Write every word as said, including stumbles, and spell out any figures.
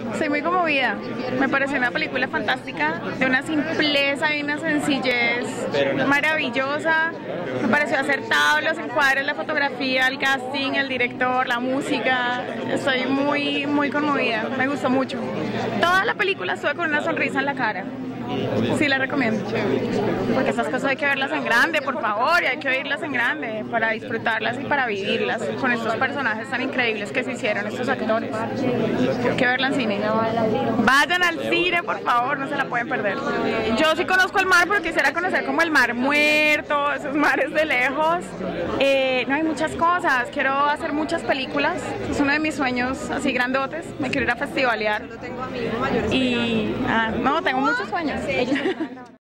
Estoy muy conmovida. Me pareció una película fantástica, de una simpleza y una sencillez maravillosa. Me pareció acertado los encuadres, la fotografía, el casting, el director, la música. Estoy muy, muy conmovida. Me gustó mucho. Toda la película estuve con una sonrisa en la cara. Sí, la recomiendo. Porque esas cosas hay que verlas en grande, por favor, y hay que oírlas en grande para disfrutarlas y para vivirlas con estos personajes tan increíbles que se hicieron, estos actores. Hay que verla en cine. Vayan al cine, por favor, no se la pueden perder. Yo sí conozco el mar, pero quisiera conocer como el mar muerto, esos mares de lejos. Eh, no hay muchas cosas, quiero hacer muchas películas, es uno de mis sueños así grandotes, me quiero ir a festivalear. Y ah, no, tengo muchos sueños.